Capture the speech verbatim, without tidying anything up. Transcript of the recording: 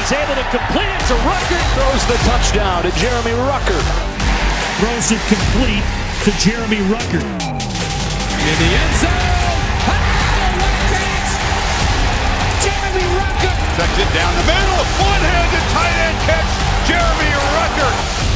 He's able to complete it to Ruckert. Throws the touchdown to Jeremy Ruckert. Throws it complete to Jeremy Ruckert. In the end zone. Jeremy Ruckert. Tucks it down the middle. One-handed tight end catch. Jeremy Ruckert.